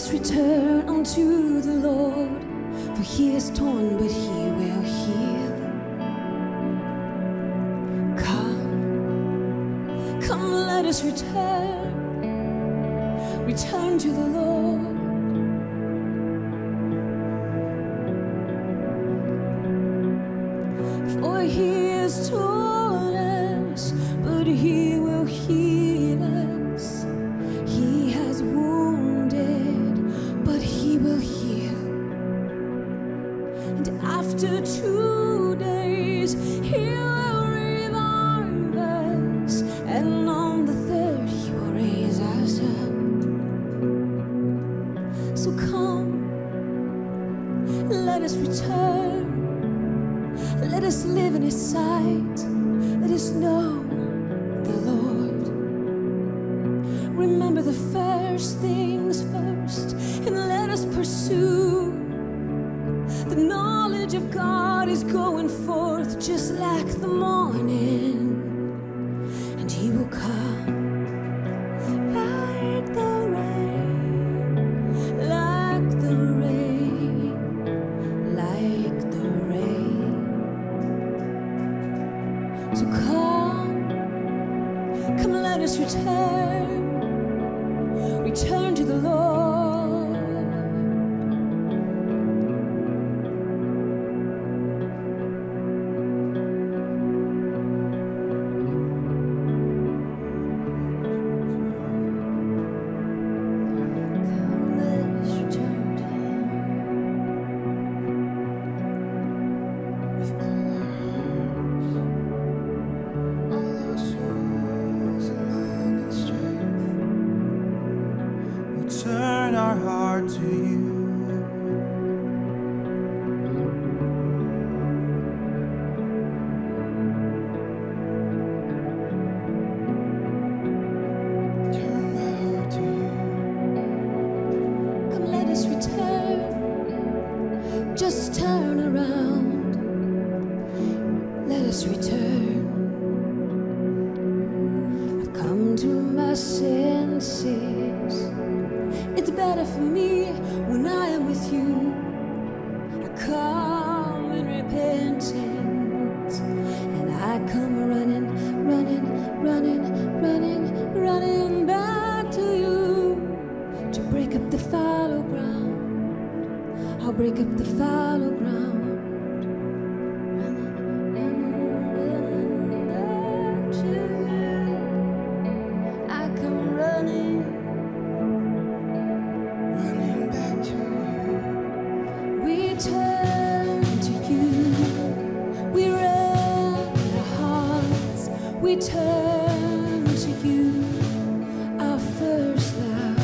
us return unto the Lord, for he is torn, but he will heal. Come, let us return to the Lord. For he has torn us, but he will heal us. He has wounded, but he will heal. And after 2 days, he will revive us, and on the third, he will raise us up. So come, let us return. Let us live in his sight. Let us know the Lord. Remember the first things first, and let us pursue. The knowledge of God is going forth just like the morning, and he will come like the rain, like the rain, like the rain. So come, let us return to the Lord. Turn our heart to you. Turn my heart to you. Come, let us return. Just turn around. Let us return. I've come to my senses. It's better for me when I am with you. I come in repentance, and I come running, running, running, running, running back to you to break up the fallow ground. I'll break up the fallow ground. We turn to you, our first love.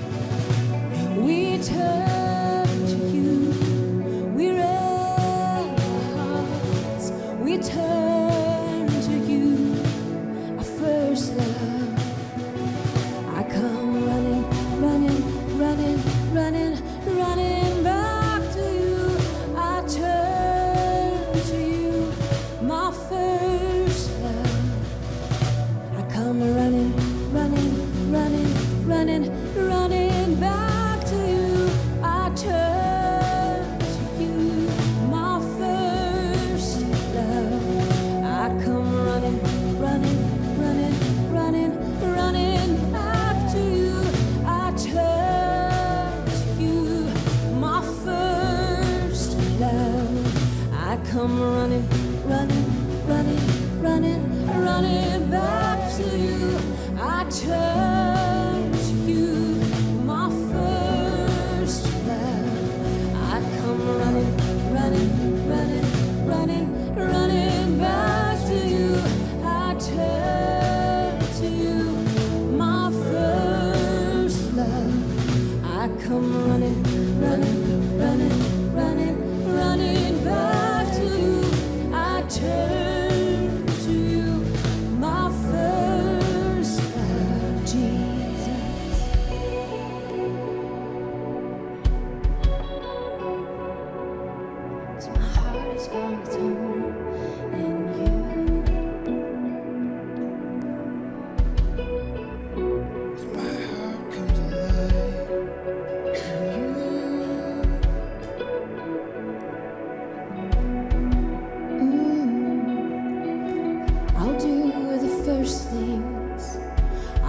We turn to you, we raise our hearts. We turn to you, our first love. I come running, running, running, running, running back to you. I turn to you, my first love. I'm running, running, running, running, running back to you. I turn to you, my first love. I come running, running, running, running, running back to you. I turn to you, my first love. I come running, running, running, running, running back to you. I turn to you, my first love. I come running, running, running, running, running back to you. I turn to you, my first love. I come running, running, running, running, running back to you. I turn to you, my first love.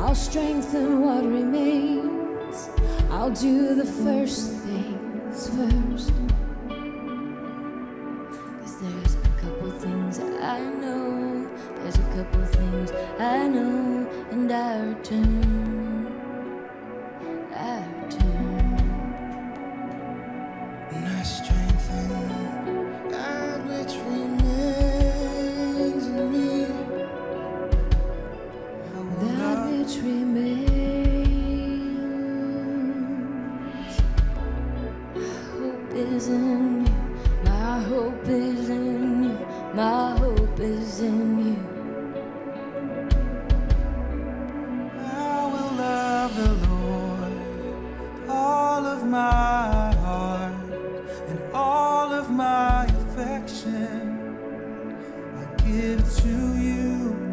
I'll strengthen what remains. I'll do the first things first. 'Cause there's a couple things I know. There's a couple things I know. And I return. I return. And I strengthen that which remains in me. That which remains. My hope is in you. My hope is in you. My hope is in you. I will love the Lord, all of my heart and all of my affection. I give to you.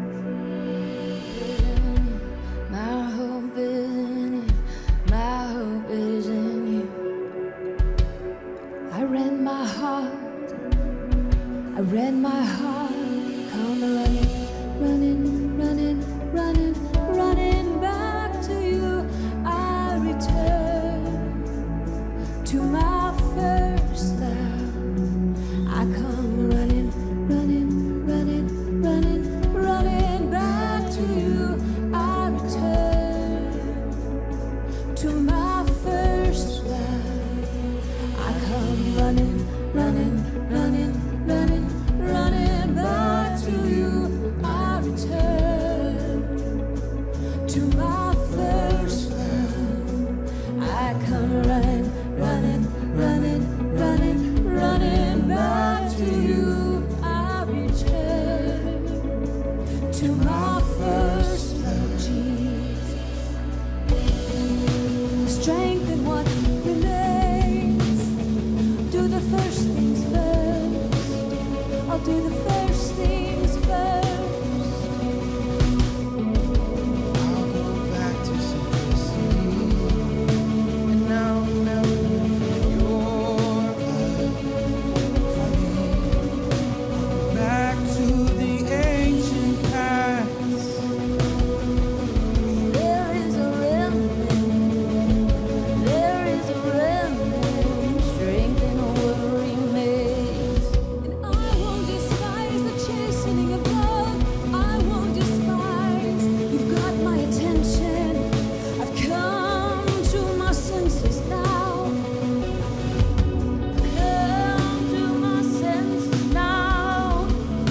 My hope is in you. My hope is in you. I rend my heart. I rend my heart. Come running, running, running, running, running back to you. I return to my first love. I come running, running, running, running, running back to you. I return to my first love. I come running, running, running, running, running back to you. I return to my first love. I come running, running, running, running, running back to you. I return to my first love, Jesus. Strengthen what remains. Do the first things first. I'll do the first things first. I'll go back to simplicity, and I'll remember your blood for me. Back to the ancient past. There is a remnant. There is a remnant. Strengthen what remains. And I won't despise the chastening of God. I won't despise. You've got my attention. I've come to my senses now. Come to my senses now.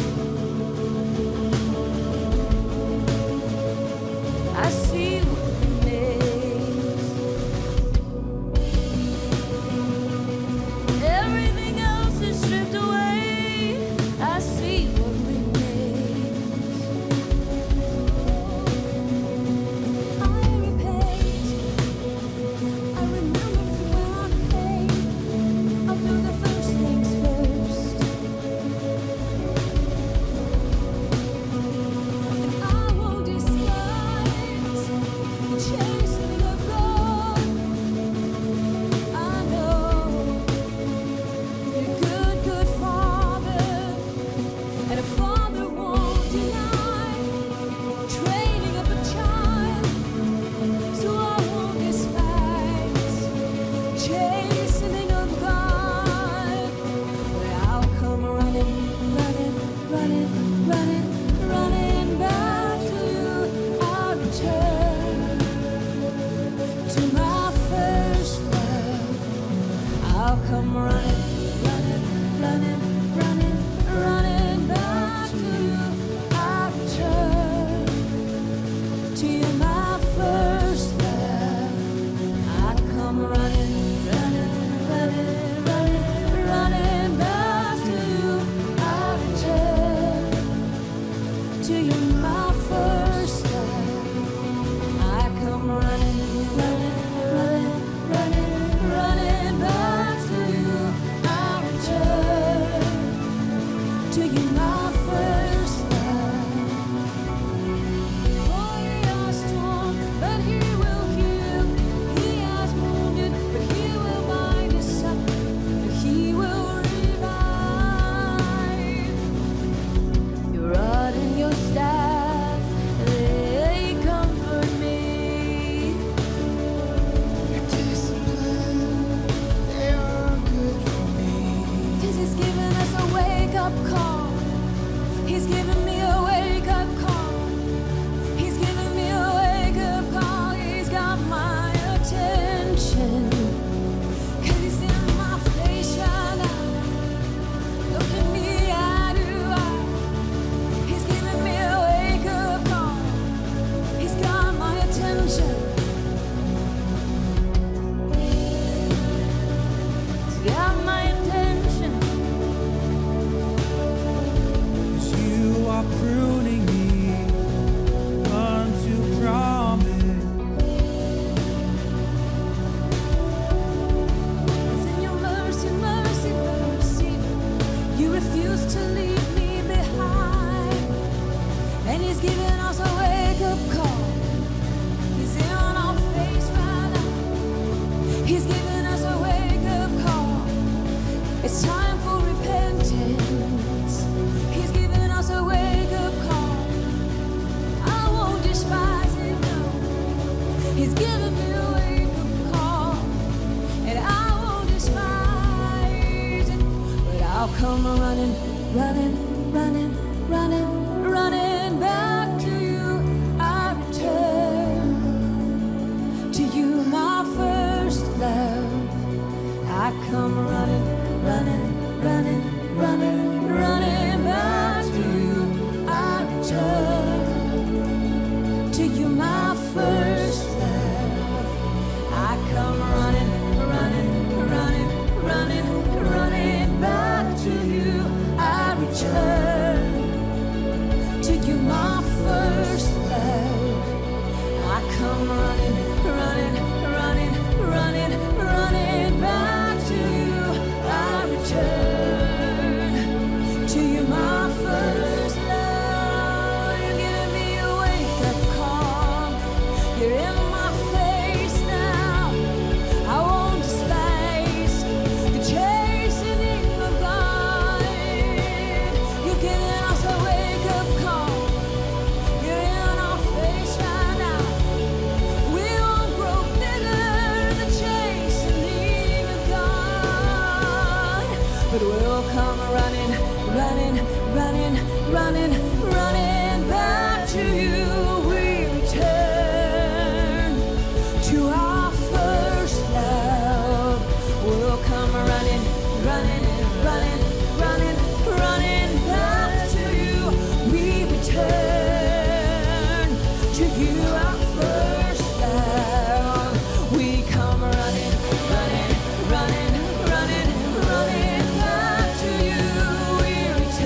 I see what remains. Everything else is stripped away. I see what remains. I repent. I remember from where I came. I'll do the first things first. And I won't despise the chastening of God. I know you're a good, good Father, and a father won't deny training up a child. So I won't despise the chastening of God. But I'll come running, running, running, running, running back to you. I'll return to my first love. I'll come running, running, running, running, running back to you. I'll return to you, my first love. I come running, running, running, running, running back to you. I'll return to you, my first love. I come running, running, running, running, running back to you. I'll return to you, my first love. For your storm come running, running, running, running, running back to you. I return to you, my first love. I come running, running, running, running, running back to you. I return to you, my first love. I come running, running, running, running, running back to you. I return to you, my first love. I come running, running, running, running, running back to you. I return to you, my first love. You're giving me a wake-up call. You're in my face now. I won't despise the chastening of God. You're giving us a wake-up call. You're in our face right now. We won't grow bitter in the chastening of God, but we'll come running, running, running, running, running back to you. We return to our first love. We'll come running, running, running, running, running back to you. We return to you, our first love. We come running, running, running, running, running back to you. We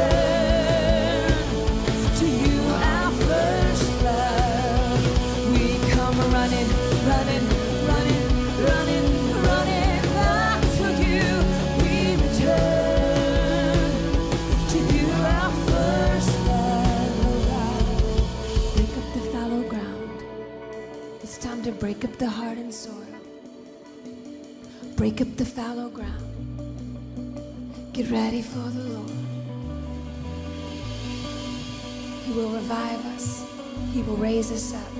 return to you, our first love. We come running, running, running, running, running back to you. We return to you, our first love. Break up the fallow ground. It's time to break up the heart and soil. Break up the fallow ground. Get ready for the Lord. He will revive us. He will raise us up.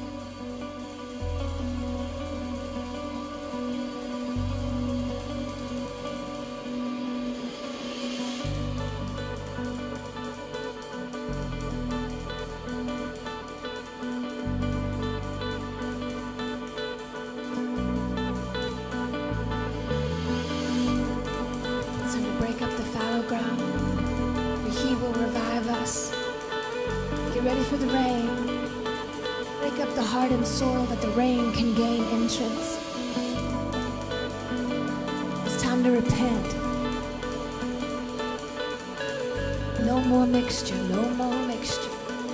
So we break up the fallow ground, for He will revive us. Get ready for the rain. Break up the hardened soil that the rain can gain entrance. It's time to repent. No more mixture, no more mixture.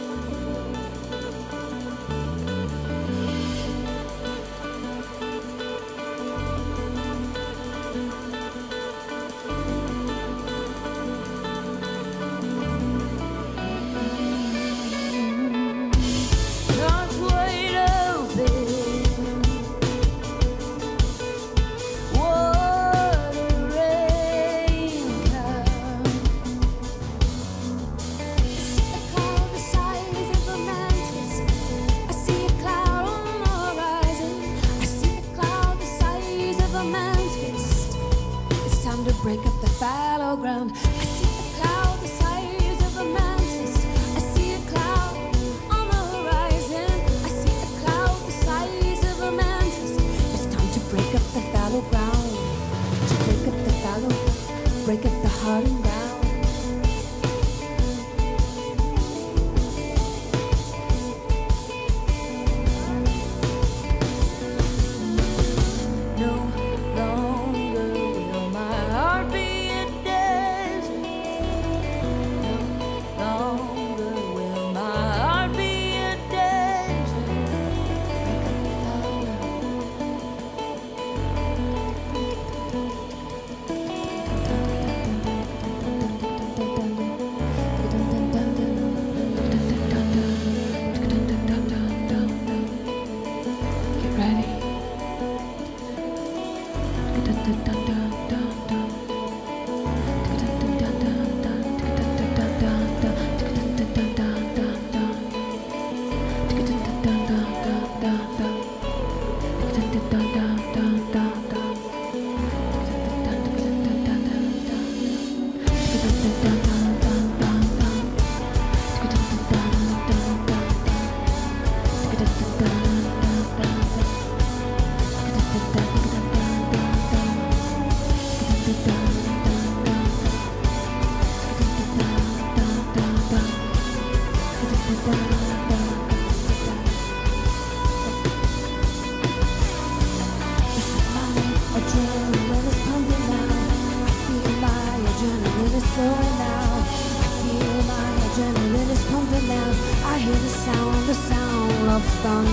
God's wide open. What a rain come. I see a cloud the size of a man's fist. I see a cloud on the horizon. I see a cloud the size of a man's fist. It's time to break up the fallow ground. I see a cloud the size of a man's fist. I see a cloud on the horizon. I see a cloud the size of a man's fist. It's time to break up the fallow ground. To break up the fallow, break up the hardened ground. No longer will my heart be a desert.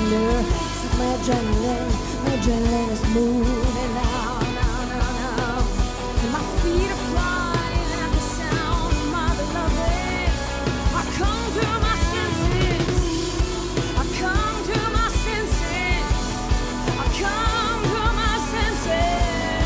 thunder. It's like my adrenaline is moving now, now, now, now. And my feet are flying at the sound of my beloved. I've come to my senses. I've come to my senses. I've come to my senses.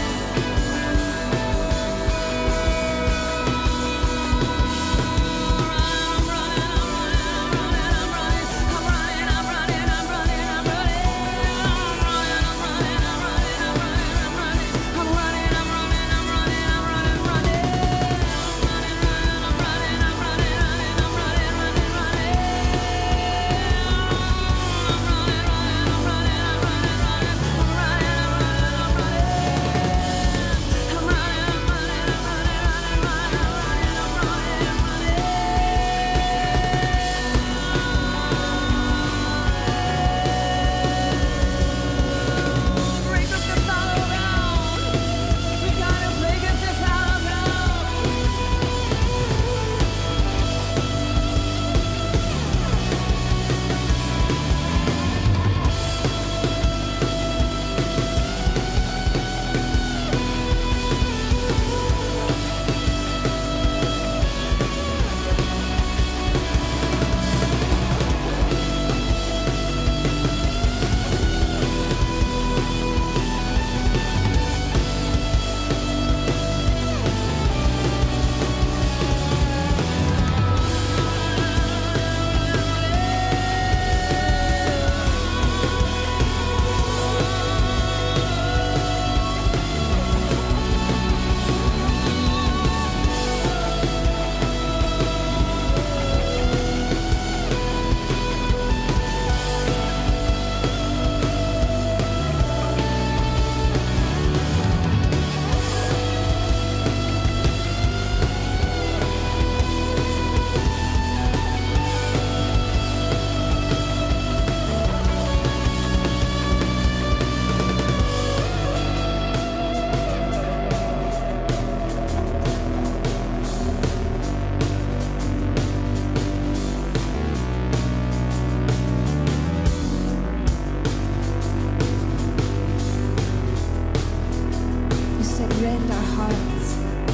Rend our hearts.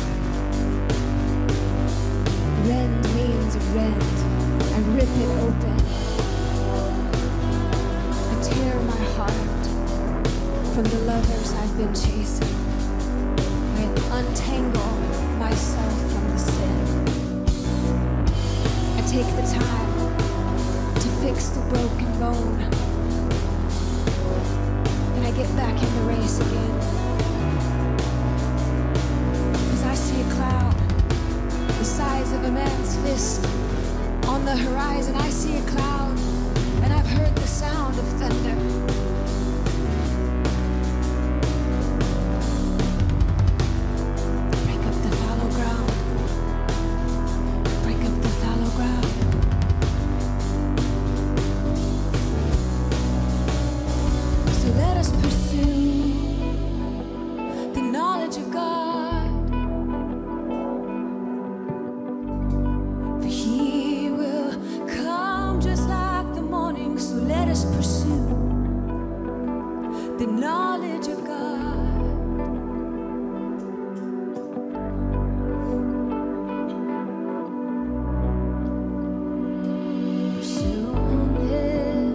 Rend means rend. I rip it open. I tear my heart from the lovers I've been chasing. I untangle myself from the sin. I take the time to fix the broken bone. And I get back in the race again. I see a cloud the size of a man's fist on the horizon. I see a cloud, and I've heard the sound of thunder. Break up the fallow ground. Break up the fallow ground. So let us pursue the knowledge of God. Let us pursue the knowledge of God. Pursuing Him,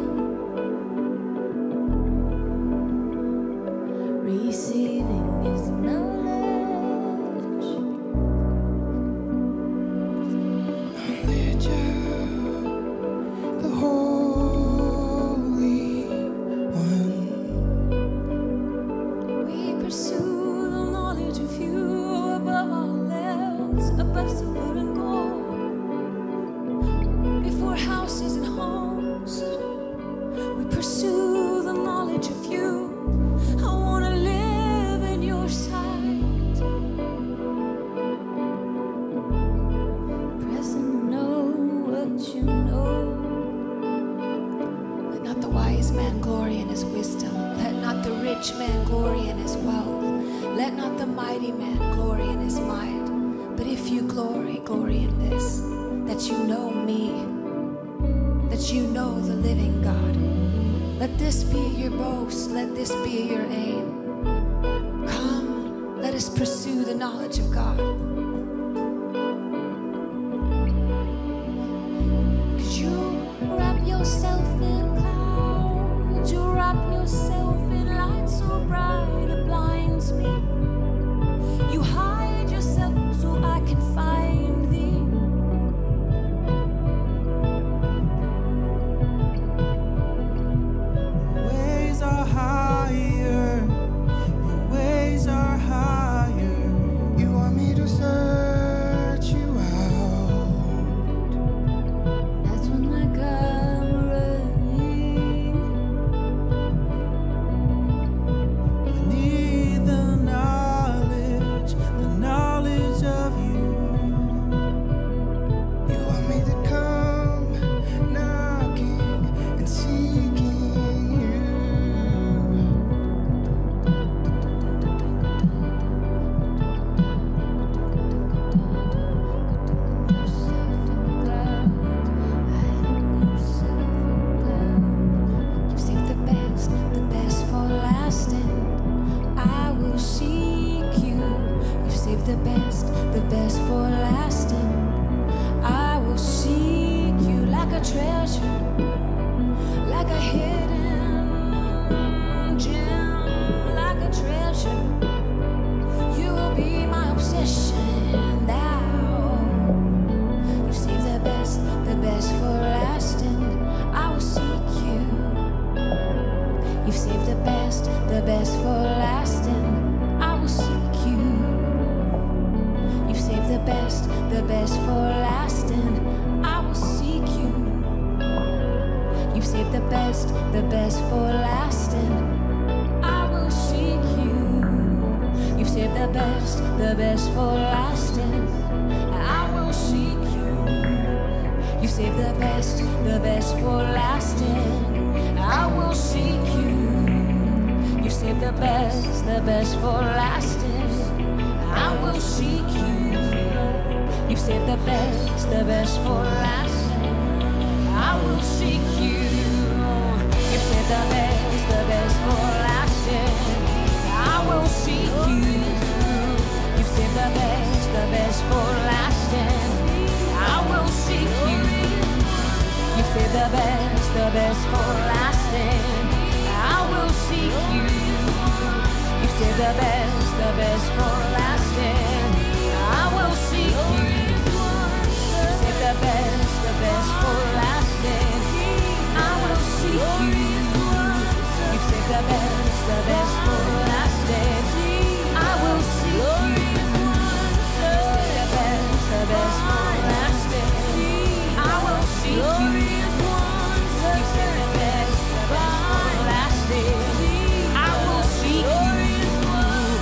receiving His knowledge. The whole houses and homes, we pursue the knowledge of you. I want to live in your sight. Present, know what you know. Let not the wise man glory in his wisdom. Let not the rich man glory in his wealth. Let not the mighty man glory in his might. But if you glory, glory in this, that you know me, that you know the living God. Let this be your boast, let this be your aim. Come, let us pursue the knowledge of God. 'Cause you wrap yourself in clouds, you wrap yourself in light so bright it blinds me. You hide yourself so I can find thee. The best for lasting. I will seek you like a treasure, like a hidden gem, like a treasure. You will be my obsession. Thou, you save the best for lasting. I will seek you. You've saved the best for lasting. I will seek you. You've saved the best for lasting. I will seek you. You've saved the best for lasting. I will seek you. You've saved the best for lasting. I will seek you. You saved the best for lasting. I will seek you. You saved the best for lasting. I will seek you. You saved the best for lasting. I will seek you. You saved the best for lasting. I will seek you. You saved the best for lasting. I will seek you. You saved the best for lasting. I will seek you. You saved the best for lasting. I will seek you. You saved the best for lasting. I will seek you. You saved the best for lasting. I will seek you. You saved the best for lasting. I will seek you. You saved the best for lasting. I will seek you.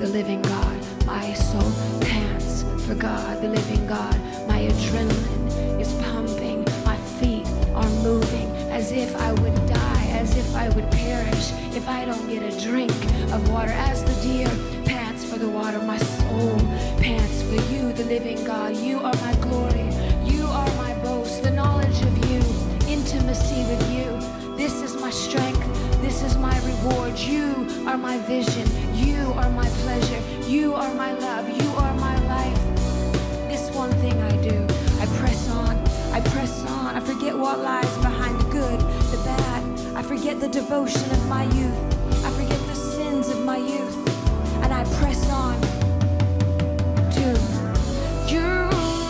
the living God. My soul pants for God, the living God. My adrenaline is pumping. My feet are moving as if I would die, as if I would perish if I don't get a drink of water. As the deer pants for the water, my soul pants for you, the living God. You are my glory. You are my boast, the knowledge of you, intimacy with you. This is my strength. This is my reward. You are my vision. You are my pleasure. You are my love. You are my life. This one thing I do, I press on. I press on. I forget what lies behind the good, the bad. I forget the devotion of my youth. I forget the sins of my youth. And I press on to you.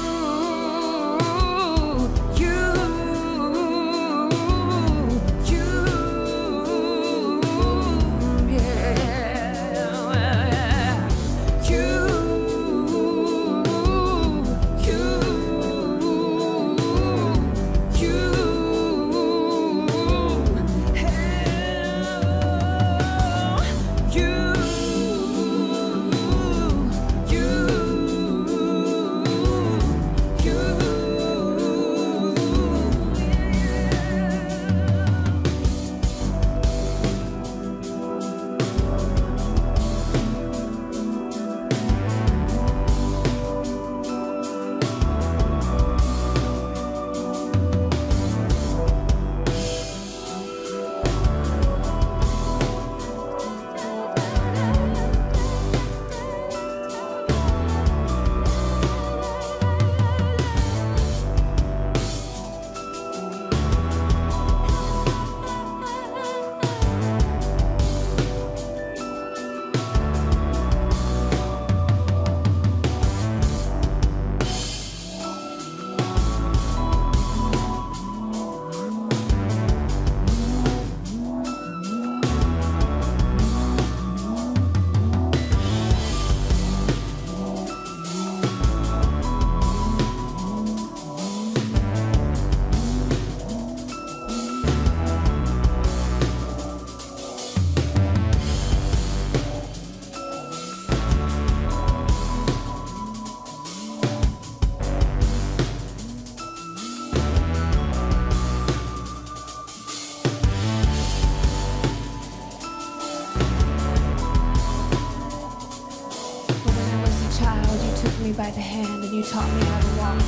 By the hand, and you taught me how to walk.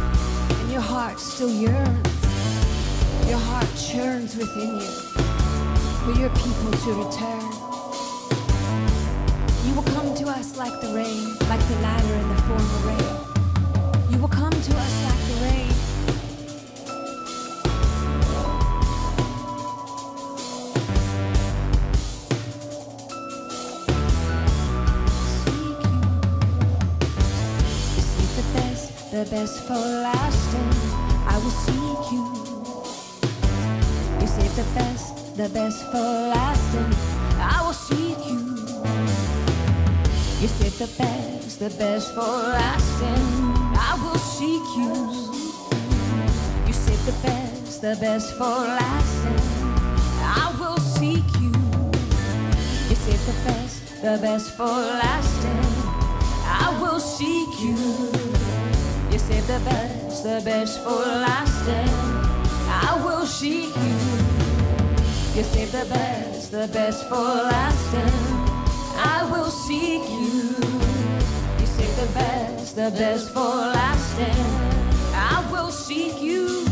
And your heart still yearns. Your heart churns within you for your people to return. You will come to us like the rain, like the latter in the form of rain. You will come to us like the rain. The best for lasting, I will seek you. You save the best for lasting, I will seek you. You save the best for lasting, I will seek you. You save the best for lasting, I will seek you. You save the best for lasting, I will seek you. You save the best for lasting, I will seek you. You save the best for lasting, I will seek you. You save the best for lasting, I will seek you.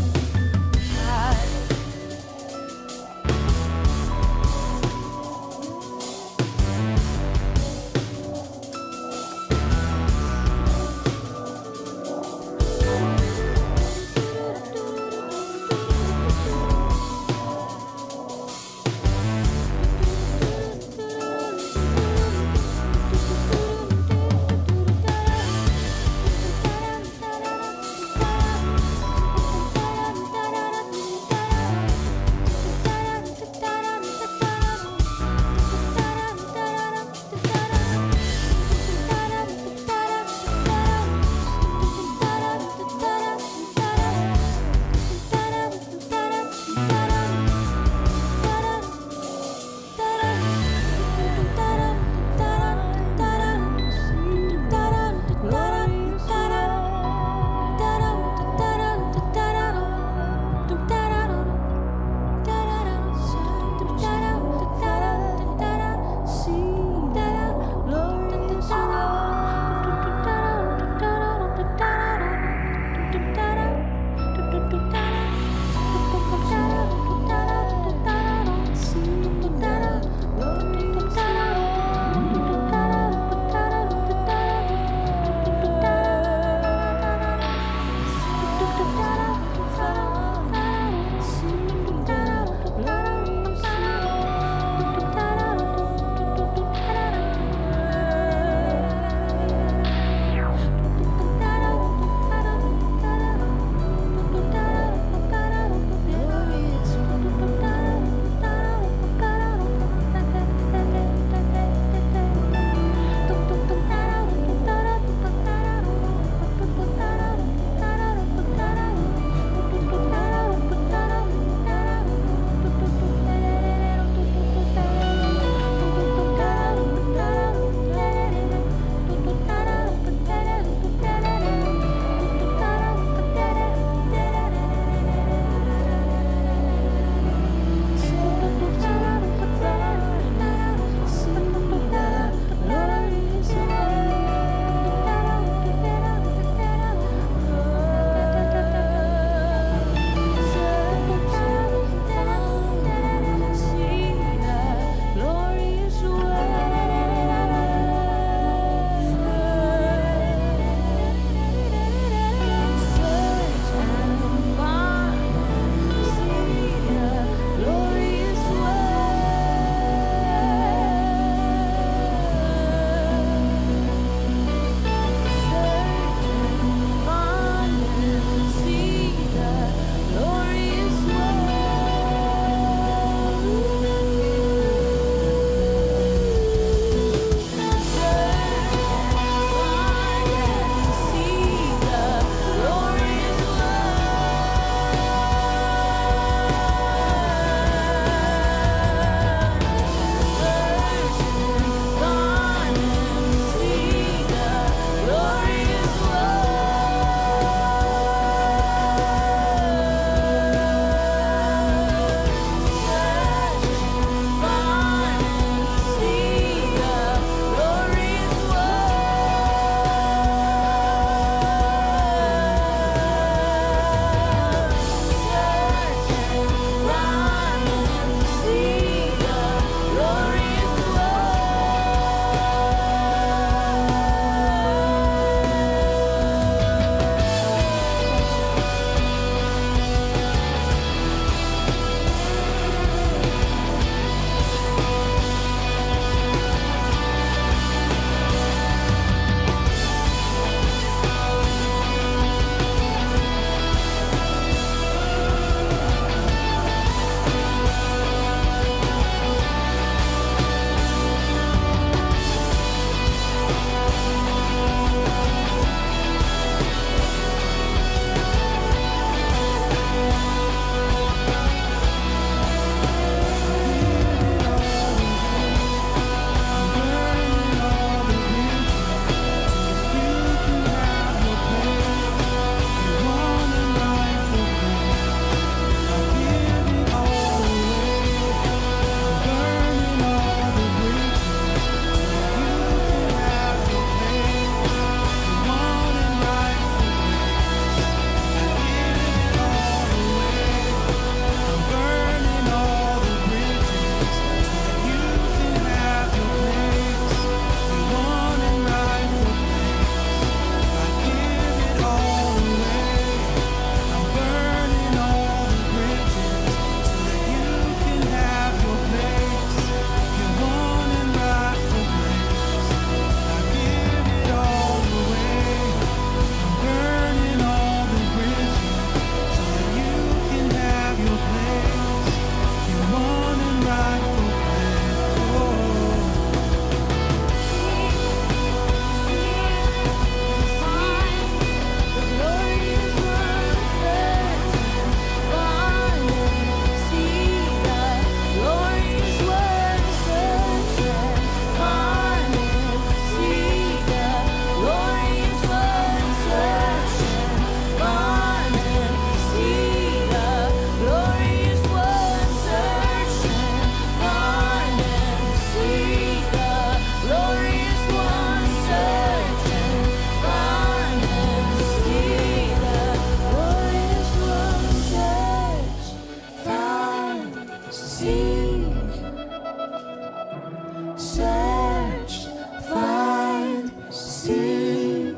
Search, find, seek.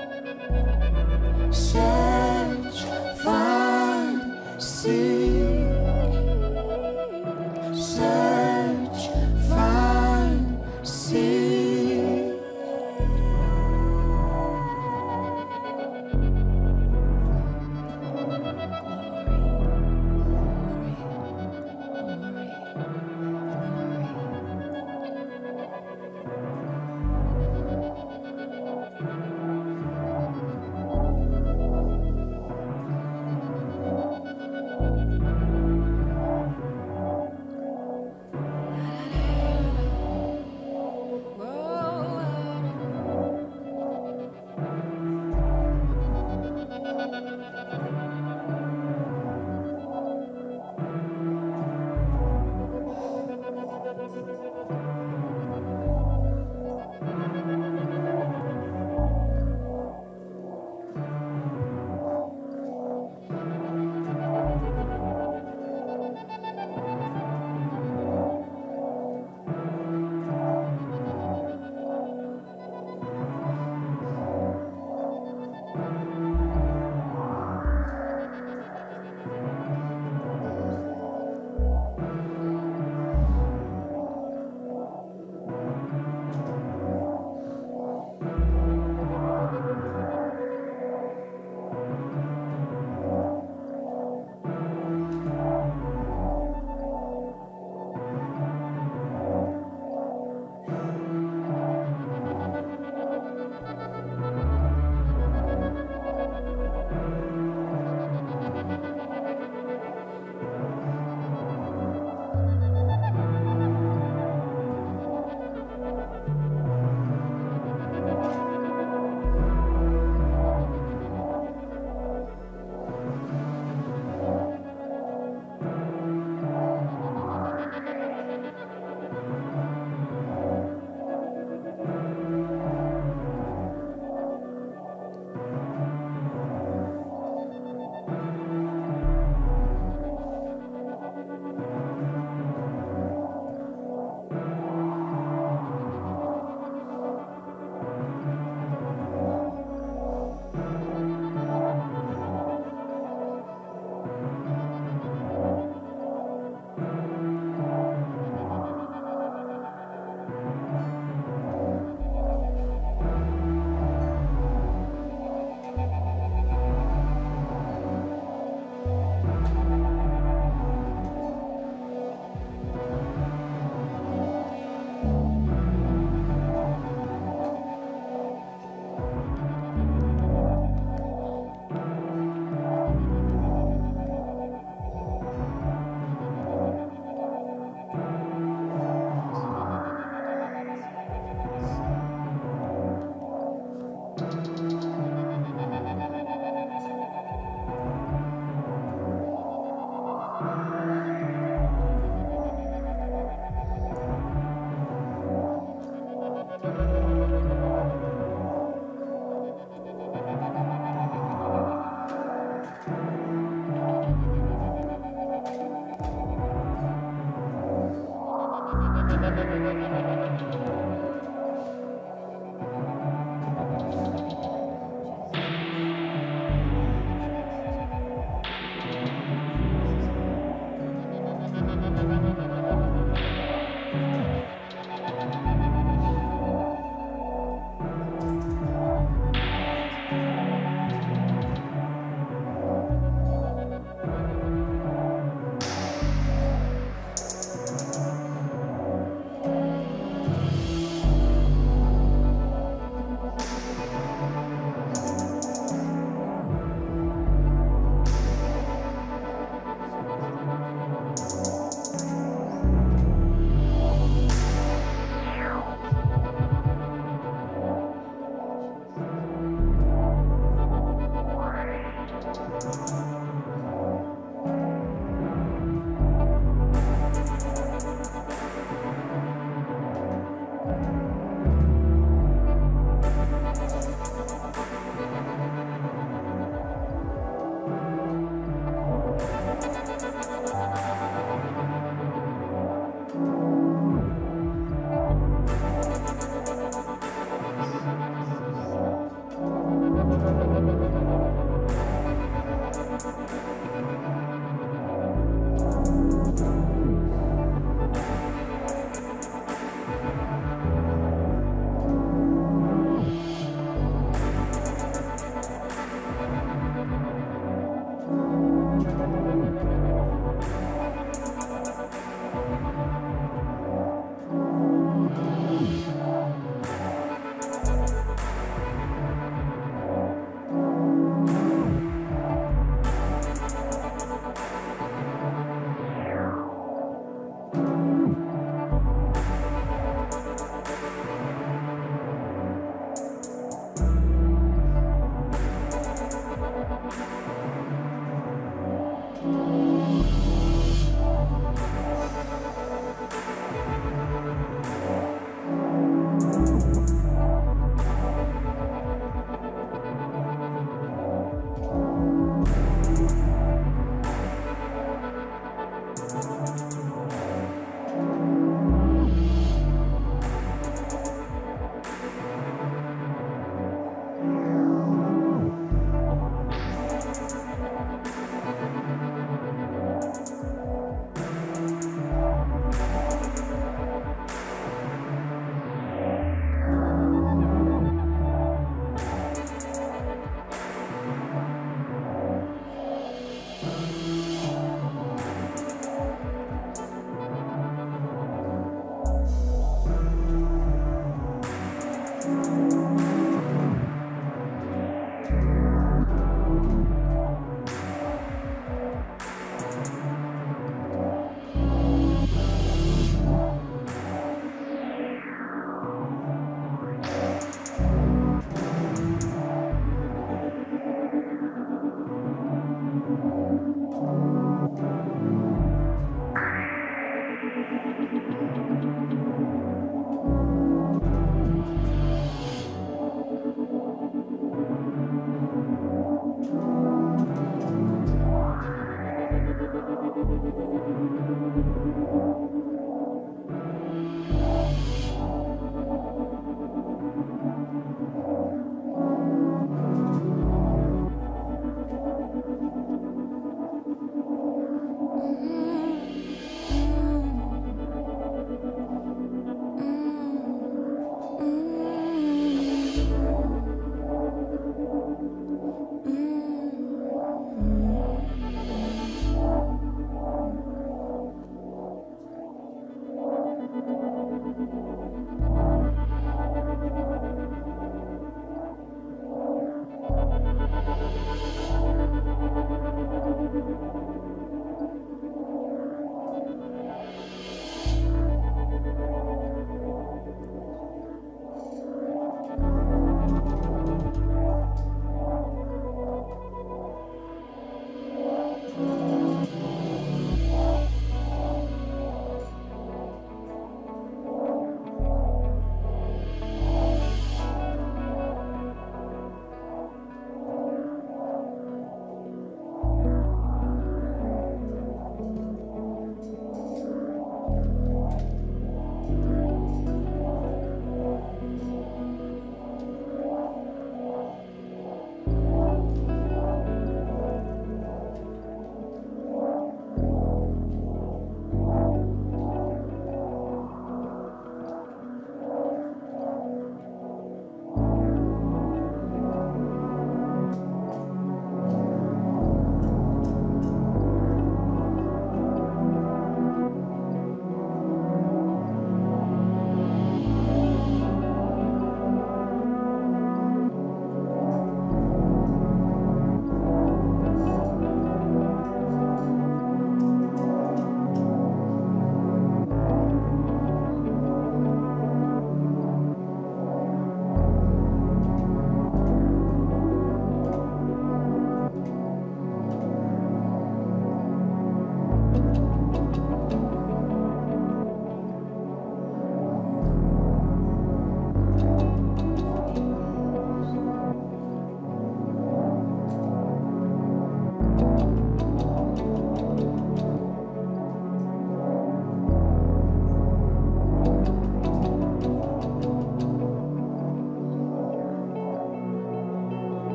Search, find, seek. Search, find, seek.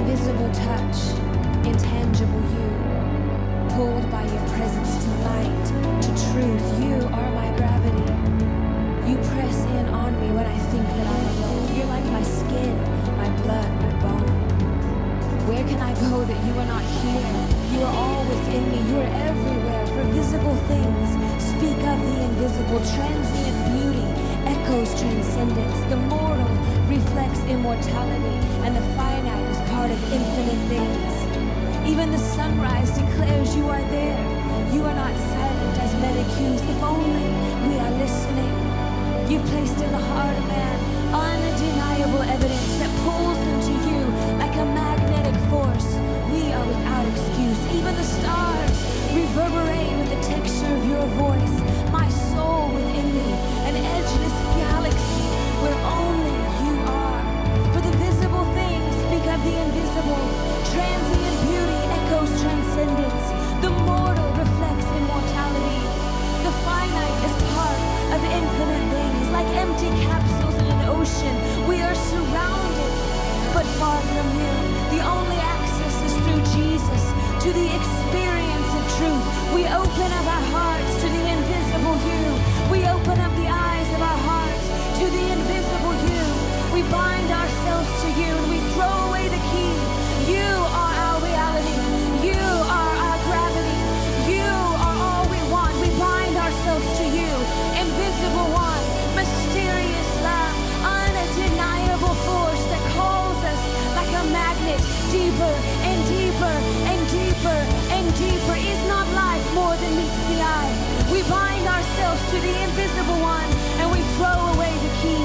invisible touch, intangible you, pulled by your presence to light, to truth. You are my gravity. You press in on me when I think that I'm alone. You're like my skin, my blood, my bone. Where can I go that you are not here? You are all within me. You are everywhere. For visible things, speak of the invisible. Transient beauty echoes transcendence. The mortal reflects immortality, and the finite is part of infinite things. Even the sunrise declares you are there. You are not silent as men accuse. If only we are listening. You've placed in the heart of man undeniable evidence that pulls them to you like a magnetic force. We are without excuse. Even the stars reverberate with the texture of your voice. My soul within me, an edgeless galaxy where only you are. For the visible things speak of the invisible. Transient beauty echoes transcendence. The mortal reflects immortality. The finite is part of infinite things. Like empty capsules in an ocean, we are surrounded, but far from you. The only access is through Jesus to the experience of truth. We open up our hearts to the invisible you. We open up the eyes of our hearts to the invisible you. We bind ourselves to you and we throw away the key. You are our reality. You are our gravity. You are all we want. We bind ourselves to you, invisible one, mysterious love, undeniable force that calls us like a magnet, deeper and deeper and deeper and deeper. Is not life more than meets the eye? We bind ourselves to the invisible one and we throw away the key.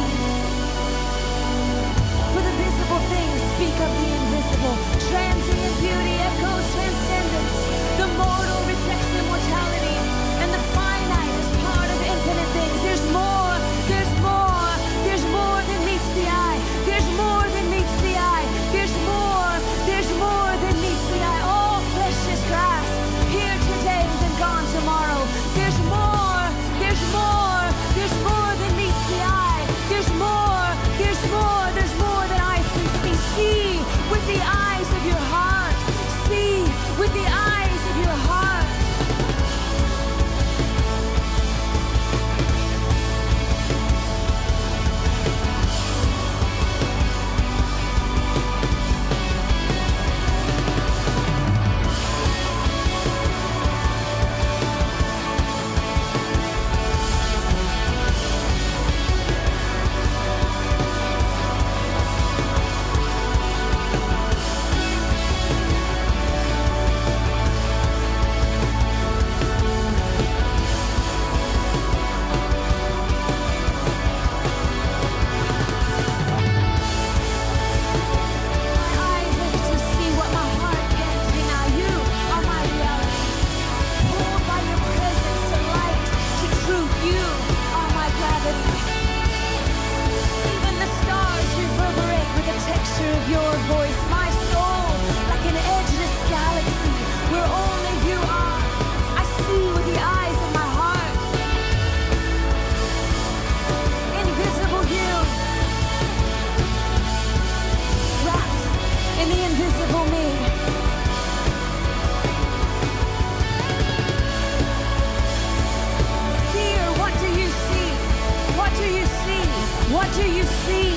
For the visible things speak of the invisible. Transient beauty echoes transcendence. The mortal reflects immortality, and the finite is part of infinite things. There's more, there's more, there's more than meets the eye. There's more than meets the eye. There's more than meets the eye. All flesh is grass, here today than gone tomorrow. There's more, there's more, there's more than meets the eye. There's more, there's more, there's more than eyes can see. See with the eyes of your heart. See with the eyes of your heart. What do you see?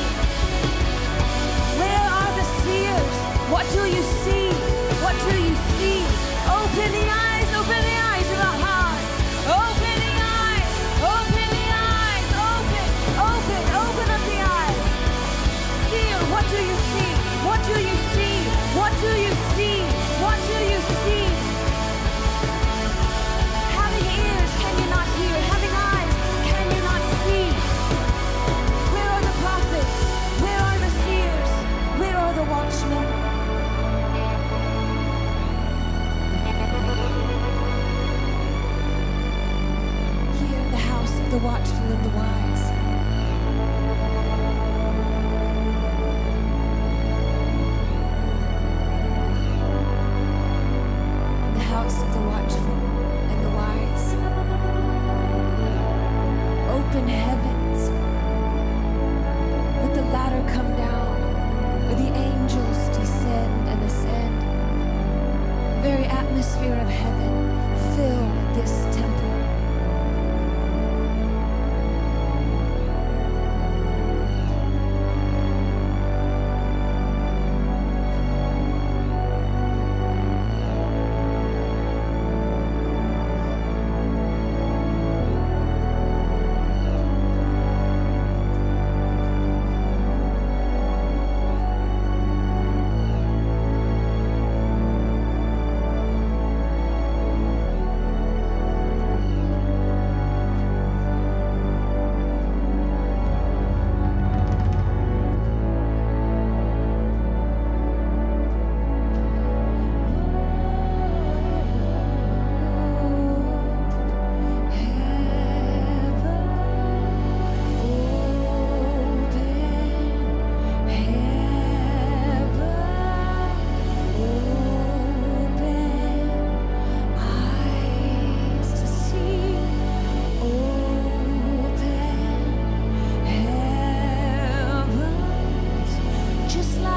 Where are the seers? What do you see? What do you see? Open the eyes of our hearts. Open the eyes, open the eyes, open up the eyes. Seer, what do you see? What do you see? What do you see? What do you see? Having ears, can you not hear? Having eyes, can you not see? Where are the prophets? Where are the seers? Where are the watchmen? Here in the house of the watchful and the wise.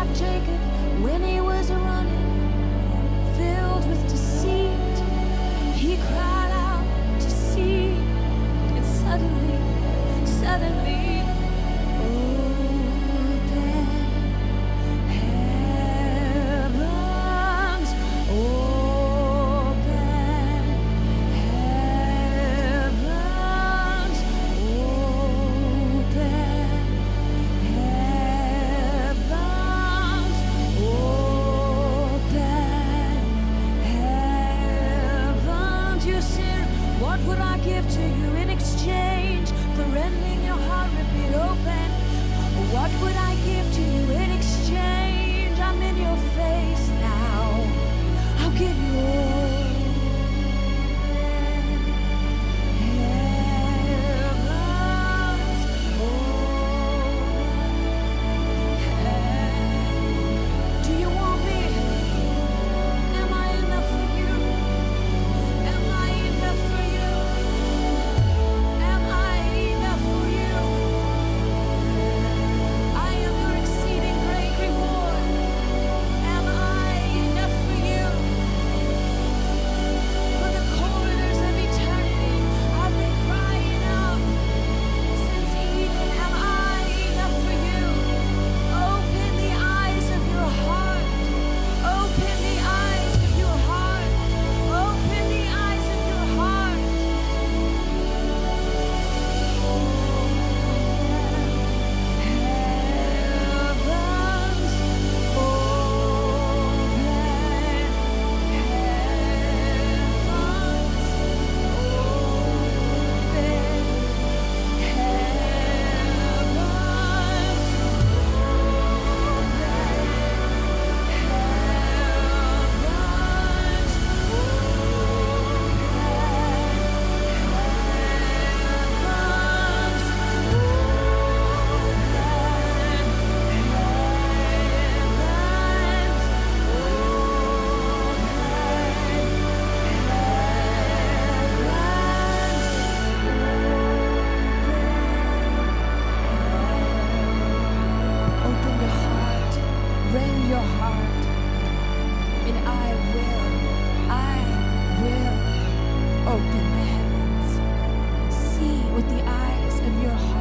like Jacob when he was running, filled with deceit. He cried out to see, and suddenly, open heavens, open heavens, open heavens, open heavens. You said, what would I give to you in exchange for rending your heart? Repeat, open. What would I give to you in exchange? I'm in your face now. I'll give you all. Heavens, open. Do you want me? Am I enough for you? Am I enough for you? Am I enough for you? I am your exceeding great reward. Am I enough for you? For the corridors of eternity, I've been crying out since Eden. Am I enough for you? Open the eyes of your heart. Open the eyes of your heart. Open the eyes of your heart. Heavens, open Open your heart, rend your heart, and I will open the heavens. See with the eyes of your heart.